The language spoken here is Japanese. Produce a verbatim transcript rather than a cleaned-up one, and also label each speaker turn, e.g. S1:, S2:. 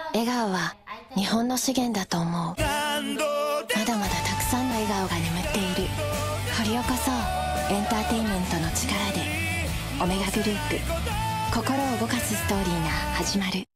S1: 笑顔は日本の資源だと思う。まだまだたくさんの笑顔が眠っている。掘り起こそうエンターテインメントの力で。オメガグループ、心を動かすストーリーが始まる。